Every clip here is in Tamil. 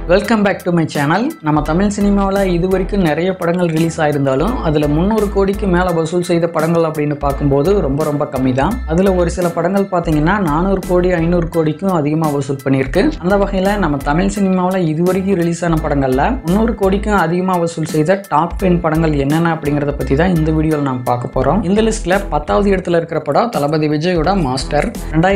Welcome back to my channel. நம்ம தமிழ் சினிமாவில் இது வரைக்கும் நிறைய படங்கள் ரிலீஸ் ஆயிருந்தாலும் அதில் 300 கோடிக்கு மேலே வசூல் செய்த படங்கள் அப்படின்னு பார்க்கும்போது ரொம்ப கம்மி தான். அதில் ஒரு சில படங்கள் பார்த்தீங்கன்னா 400 கோடி 500 கோடிக்கும் அதிகமாக வசூல் பண்ணியிருக்கு. அந்த வகையில் நம்ம தமிழ் சினிமாவில் இது வரைக்கும் ரிலீஸ் ஆன படங்களில் 300 கோடிக்கும் அதிகமாக வசூல் செய்த டாப் 10 படங்கள் என்னென்ன அப்படிங்கிறத பற்றி தான் இந்த வீடியோவில் நாம் பார்க்க போகிறோம். இந்த லிஸ்ட்டில் 10வது இடத்துல இருக்கிற படம் தளபதி விஜயோட மாஸ்டர்.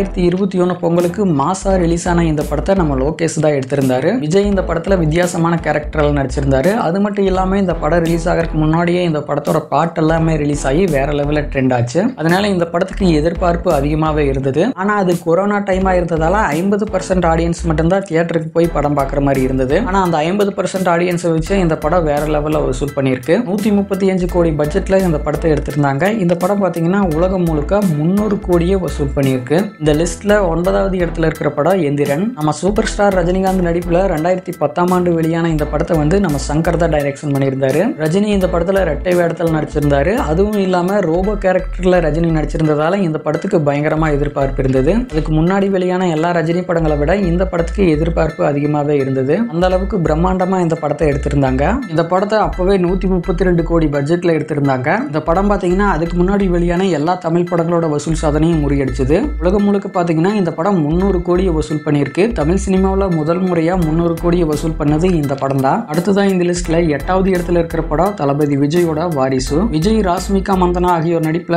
2021 பொங்கலுக்கு மாசா ரிலீஸ் ஆன இந்த படத்தை நம்ம லோகேஷ் தான் எடுத்திருந்தாரு. விஜய் இந்த படத்துல வித்தியாசமான கேரக்டரில் நடிச்சிருந்தாரு. அது மட்டும் இல்லாம இந்த படம் ரிலீஸ் ஆகிறதுக்கு முன்னாடியே இந்த படத்தோட பாட்டு எல்லாமே ரிலீஸ் ஆகி வேற லெவலில் ட்ரெண்ட் ஆச்சு. அதனால இந்த படத்துக்கு எதிர்பார்ப்பு அதிகமாகவே இருந்தது. ஆனா அது கொரோனா டைமா இருந்ததால 50% ஆடியன்ஸ் மட்டும்தான் தியேட்டருக்கு போய் படம் பார்க்குற மாதிரி இருந்தது. ஆனா அந்த 50% ஆடியன்ஸை வச்சு இந்த படம் வேற லெவலில் வசூல் பண்ணியிருக்கு. 135 கோடி பட்ஜெட்ல இந்த படத்தை எடுத்திருந்தாங்க. இந்த படம் பார்த்தீங்கன்னா உலகம் முழுக்க 300 கோடியே வசூல் பண்ணியிருக்கு. இந்த லிஸ்ட்ல 9வது இடத்துல இருக்கிற படம் எந்திரன். நம்ம சூப்பர் ஸ்டார் ரஜினிகாந்த் நடிப்புல 2010ஆம் ஆண்டு வெளியான இந்த படத்தை நம்ம சங்கர் தான் டைரக்ஷன் பண்ணியிருந்தாரு. ரஜினி இந்த படத்துல ரெட்டை வேடத்தில் நடிச்சிருந்தாரு. அதுவும் இல்லாம ரோபோ கேரக்டர்ல ரஜினி நடிச்சிருந்ததால இந்த படத்துக்கு பயங்கரமா எதிர்பார்ப்பு இருந்தது. அதுக்கு முன்னாடி வெளியான எல்லா ரஜினி படங்களை விட இந்த படத்துக்கு எதிர்பார்ப்பு அதிகமாவே இருந்தது. அந்த அளவுக்கு பிரம்மாண்டமா இந்த படத்தை எடுத்திருந்தாங்க. இந்த படத்தை அப்பவே 132 கோடி பட்ஜெட்ல எடுத்திருந்தாங்க. இந்த படம் பாத்தீங்கன்னா அதுக்கு முன்னாடி வெளியான எல்லா தமிழ் படங்களோட வசூல் சாதனையும் முறியடிச்சது. உலகம் முழுக்க பாத்தீங்கன்னா இந்த படம் 300 கோடியை வசூல் பண்ணியிருக்கு. தமிழ் சினிமாவில் முதல் முறையா 300 கோடியை வசூல் பண்ணது இந்த படம் தான். அடுத்ததான் இந்த லிஸ்ட்ல 8வது இடத்துல இருக்கிற படம் தளபதி விஜயோட வாரிசு. விஜய், ராஷ்மிகா மந்தனா ஆகியோர் நடிப்புல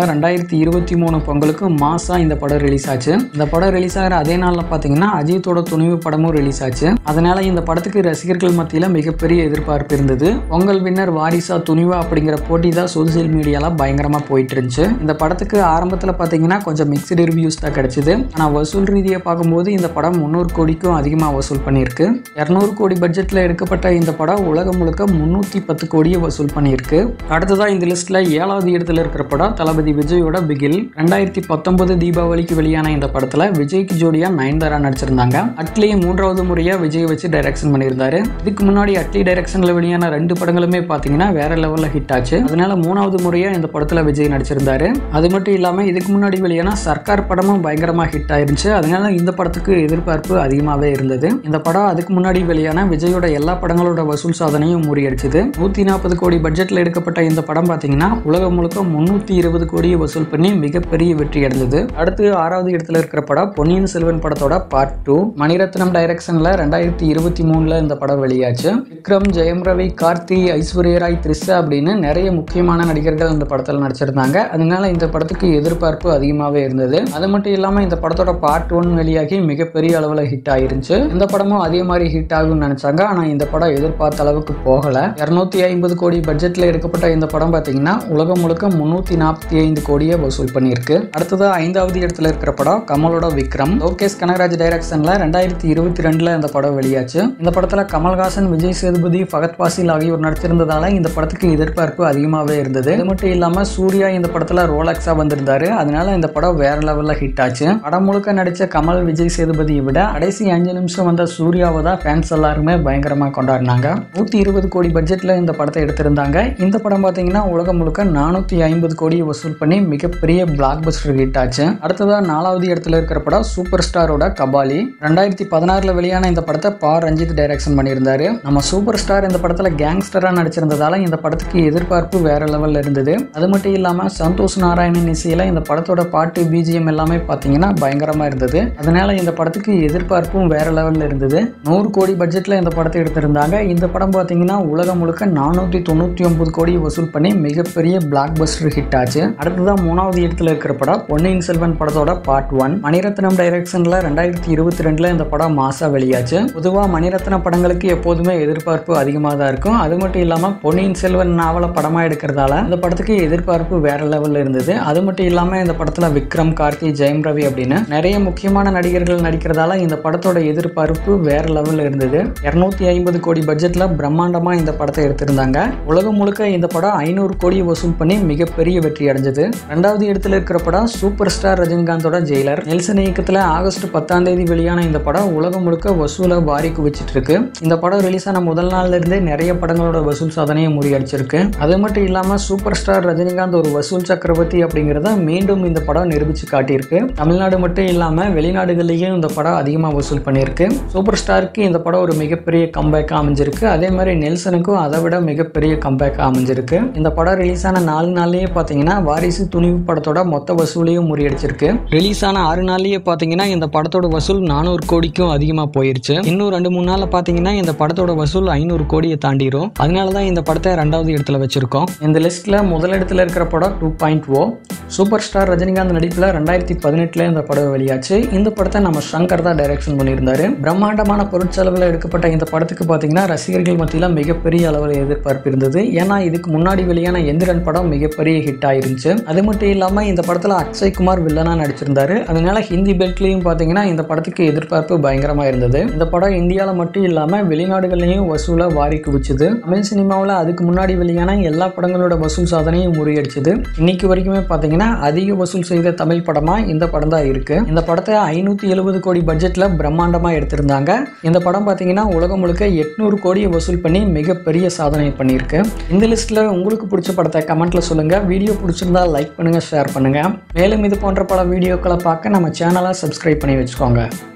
2023 பொங்கலுக்கு மாசா இந்த படம் ரிலீஸ் ஆச்சு. இந்த படம் ரிலீஸ் ஆகிற அதே நாள்ல பாத்தீங்கன்னா அஜித்தோட துணிவு படமும் ரிலீஸ் ஆச்சு. அதனால இந்த படத்துக்கு ரசிகர்கள் மத்தியில மிகப்பெரிய எதிர்பார்ப்பு இருந்தது. பொங்கல் வின்னர் வாரிசா துணிவா அப்படிங்கிற போட்டி தான் சோசியல் மீடியால பயங்கரமா போயிட்டு இருந்துச்சு. இந்த படத்துக்கு ஆரம்பத்துல பாத்தீங்கன்னா கொஞ்சம் மிக்ஸ்டு ரிவ்யூஸ் தான் கிடைச்சது. ஆனா வசூல் ரீதியை பார்க்கும்போது இந்த படம் 300 கோடிக்கும் அதிகமா வசூல் பண்ணியிருக்கு. 200 கோடி பட்ஜெட்ல எடுக்கப்பட்ட இந்த படம் உலகம் முழுக்க 310 கோடியை வசூல் பண்ணியிருக்கு. அடுத்ததான் இந்த லிஸ்ட்ல 7வது இடத்துல இருக்கிற படம் தளபதி விஜயோட பிகில். 2019 தீபாவளிக்கு வெளியான இந்த படத்துல விஜய்க்கு ஜோடியா நயன்தாரா நடிச்சிருந்தாங்க. அட்லி 3வது முறையா விஜய் வச்சு டைரக்ஷன் பண்ணியிருந்தாரு. இதுக்கு முன்னாடி அட்லி டைரக்ஷன்ல வெளியான 2 படங்களுமே பாத்தீங்கன்னா வேற லெவல்ல ஹிட் ஆச்சு. அதனால 3வது முறையா இந்த படத்துல விஜய் நடிச்சிருந்தாரு. அது மட்டும் இல்லாம இதுக்கு முன்னாடி வெளியான சர்க்கார் படமும் பயங்கரமா ஹிட் ஆயிருச்சு. அதனால இந்த படத்துக்கு எதிர்பார்ப்பு அதிகமாவே இருந்தது. இந்த படம் அதுக்கு முன்னாடி வெளியான விஜயோட எல்லா படங்களோட வசூல் சாதனையும் முறியடிச்சது. 140 கோடி பட்ஜெட்ல எடுக்கப்பட்ட இந்த படம் பாத்தீங்கன்னா உலகம் முழுக்க 320 கோடியை வசூல் பண்ணி மிகப்பெரிய வெற்றி அடைந்தது. அடுத்து 6வது இடத்துல இருக்கிற படம் பொன்னியின் செல்வன் படத்தோட பார்ட் 2. மணிரத்னம் டைரக்ஷன்ல 2023 இந்த படம் வெளியாச்சு. விக்ரம், ஜெயம் ரவி, கார்த்தி, ஐஸ்வர்யா ராய், த்ரிஷா அப்படின்னு நிறைய முக்கியமான நடிகர்கள் இந்த படத்தில் நடிச்சிருந்தாங்க. அதனால இந்த படத்துக்கு எதிர்பார்ப்பு அதிகமாவே இருந்தது. அது மட்டும் இல்லாம இந்த படத்தோட பார்ட் 1 வெளியாகி மிகப்பெரிய அளவில் ஹிட் ஆயிருந்துச்சு. இந்த படமும் அதே மாதிரி ஹிட் ஆகும்னு நினைச்சாங்க. ஆனா இந்த படம் எதிர்பார்த்த அளவுக்கு போகல. 250 கோடி பட்ஜெட்ல எடுக்கப்பட்ட இந்த படம் பாத்தீங்கன்னா உலகம் முழுக்க 345 கோடியை வசூல் பண்ணியிருக்கு. அடுத்ததா 5வது இடத்துல இருக்கிற படம் கமலோட விக்ரம். லோகேஷ் கனகராஜ் டைரக்ஷன்ல 2022 இந்த படம் வெளியாச்சு. இந்த படத்துல கமல்ஹாசன், விஜய் சேதுபதி, ஃபகத் பாசில் ஆகியோர் நடிச்சிருந்ததால இந்த படத்துக்கு எதிர்பார்ப்பு அதிகமாவே இருந்தது. அது மட்டும் இல்லாம சூர்யா இந்த படத்துல ரோலக்ஸா வந்திருந்தாரு. அதனால இந்த படம் வேற லெவல்ல ஹிட் ஆச்சு. படம் முழுக்க நடிச்ச கமல், விஜய் சேதுபதியை விட கடைசி 5 நிமிஷம் வந்த சூர்யாவை தான் ஃபேன்ஸ் எல்லாருமே பயங்கரமா கொண்டாடினாங்க. 120 கோடி பட்ஜெட்ல இந்த படத்தை எடுத்திருந்தாங்க. இந்த படம் பாத்தீங்கன்னா உலகம் முழுக்க 450 கோடியை வசூல் பண்ணி மிகப்பெரிய பிளாக் பஸ்டர் ஹிட் ஆச்சு. அடுத்ததா 4வது இடத்துல இருக்கிற படம் சூப்பர் ஸ்டாரோட கபாலி. 2016 வெளியான இந்த படத்தை ரஞ்சித் டைரக்ஷன் பண்ணியிருந்தாரு. நம்ம சூப்பர் ஸ்டார் இந்த படத்துல கேங்ஸ்டரா நடிச்சிருந்ததால இந்த படத்துக்கு எதிர்பார்ப்பு வேற லெவல்ல இருந்தது. அது மட்டும் இல்லாம சந்தோஷ் நாராயணன் இசையில இந்த படத்தோட பாட்டு, பிஜிஎம் எல்லாமே பாத்தீங்கன்னா பயங்கரமா இருந்தது. அதனால இந்த படத்துக்கு எதிர்பார்ப்பும் வேற லெவல்ல இருந்தது. 100 கோடி பட்ஜெட்ல இந்த படத்தை எடுத்திருந்தாங்க. இந்த படம் பாத்தீங்கன்னா உலகம் முழுக்க 499 கோடி வசூல் பண்ணி மிகப்பெரிய பிளாக் பஸ்டர் ஹிட் ஆச்சு. அடுத்ததான் 3வது இடத்துல இருக்கிற படம் பொன்னியின் செல்வன் படத்தோட பார்ட் 1. மணிரத்னம் டைரக்ஷன்ல 2022 இந்த படம் மாசா வெளியாச்சு. பொதுவா மணிரத்ன படங்களுக்கு எப்போதுமே எதிர்பார்ப்பு அதிகமாக தான் இருக்கும். அது மட்டும் இல்லாம பொன்னியின் செல்வன் நாவல படமா எடுக்கிறதால இந்த படத்துக்கு எதிர்பார்ப்பு வேற லெவல்ல இருந்தது. அது மட்டும் இல்லாம இந்த படத்துல விக்ரம், கார்த்தி, ஜெயம் ரவி அப்படின்னு நிறைய முக்கியமான நடிகர்கள் நடிக்கிறதால இந்த படத்தோட எதிர்பார்ப்பு வேற லெவல்ல இருந்தது. 250 கோடி பட்ஜெட்ல பிரம்மாண்டமா இந்த படத்தை எடுத்திருந்தாங்க. உலகம் முழுக்க இந்த படம் 500 கோடி வசூல் பண்ணி மிகப்பெரிய வெற்றி அடைஞ்சது. 2வது இடத்துல இருக்கிற படம் சூப்பர் ஸ்டார் ரஜினிகாந்தோட ஜெயிலர். நெல்சன் இயக்கத்துல ஆகஸ்ட் 10ஆம் தேதி வெளியான இந்த படம் உலகம் முழுக்க வசூலை வாரி குவிச்சிட்டு இருக்கு. இந்த படம் ரிலீஸ் ஆன முதல் நாள்ல இருந்தே நிறைய படங்களோட வசூல் சாதனையை முறியடிச்சிருக்கு. அது மட்டும் இல்லாம சூப்பர் ஸ்டார் ரஜினிகாந்த் ஒரு வசூல் சக்கரவர்த்தி அப்படிங்கறத மீண்டும் இந்த படம் நிரூபிச்சு காட்டியிருக்கு. தமிழ்நாடு மட்டும் இல்லாம வெளிநாடுகளிலேயும் இந்த படம் அதிகமா வசூல் பண்ணியிருக்கு. சூப்பர் ஸ்டாருக்கு இந்த படம் ஒரு மிகப்பெரிய கம்பேக்காக அமைஞ்சிருக்கு. அதே மாதிரி நெல்சனுக்கும் அதை விட மிகப்பெரிய கம்பேக்காக அமைஞ்சிருக்கு. இந்த படம் ரிலீஸ் ஆன 4 நாள்லயே பார்த்தீங்கன்னா வாரிசு துணிவு படத்தோட மொத்த வசூலையும் முறியடிச்சிருக்கு. ரிலீஸ் ஆன 6 நாள்லயே பார்த்தீங்கன்னா இந்த படத்தோட வசூல் 400 கோடிக்கும் அதிகமாக போயிருச்சு. இன்னும் 2-3 நாள்ல பார்த்தீங்கன்னா இந்த படத்தோட வசூல் 500 கோடியை தாண்டிரும். அதனால தான் இந்த படத்தை 2வது இடத்துல வச்சிருக்கோம். இந்த லிஸ்ட்ல முதல் இடத்துல இருக்கிற படம் 2.0. சூப்பர் ஸ்டார் ரஜினிகாந்த் நடிப்புல 2018 இந்த படம் வெளியாச்சு. இந்த படத்தை நம்ம சங்கர் தான் டைரக்ஷன் பண்ணியிருந்தாரு. பிரம்மாண்டமான பொருட்செலவில் எடுக்கப்பட்ட இந்த படத்துக்கு பார்த்தீங்கன்னா ரசிகர்கள் மத்தியில் மிகப்பெரிய அளவில் எதிர்பார்ப்பு இருந்தது. ஏன்னா இதுக்கு முன்னாடி வெளியான எந்திரன் படம் மிகப்பெரிய ஹிட் ஆயிருந்துச்சு. அது மட்டும் இல்லாமல் இந்த படத்தில் அக்ஷய் குமார் வில்லனா நடிச்சிருந்தாரு. அதனால ஹிந்தி பெல்ட்லையும் பார்த்தீங்கன்னா இந்த படத்துக்கு எதிர்பார்ப்பு பயங்கரமாக இருந்தது. இந்த படம் இந்தியாவில் மட்டும் இல்லாமல் வெளிநாடுகள்லையும் வசூலை வாரி குவிச்சுது. தமிழ் சினிமாவில் அதுக்கு முன்னாடி வெளியான எல்லா படங்களோட வசூல் சாதனையும் முறியடிச்சது. இன்னைக்கு வரைக்குமே பார்த்தீங்கன்னா அதிக வசூல் செய்த தமிழ் படமா இந்த படம் தான் இருக்கு. இந்த படத்தை 570 கோடி பட்ஜெட்ல பிரம்மாண்டமா எடுத்திருந்தாங்க. இந்த படம் பார்த்தீங்கன்னா உலகம் முழுக்க 800 கோடியை வசூல் பண்ணி மிகப்பெரிய சாதனை பண்ணியிருக்கு. இந்த லிஸ்ட்ல உங்களுக்கு பிடிச்ச படத்தை கமெண்ட்ல சொல்லுங்க. வீடியோ பிடிச்சிருந்தா லைக் பண்ணுங்க, ஷேர் பண்ணுங்க. மேலும் இது போன்ற பல வீடியோக்களை பார்க்க நம்ம சேனலை சப்ஸ்கிரைப் பண்ணி வச்சுக்கோங்க.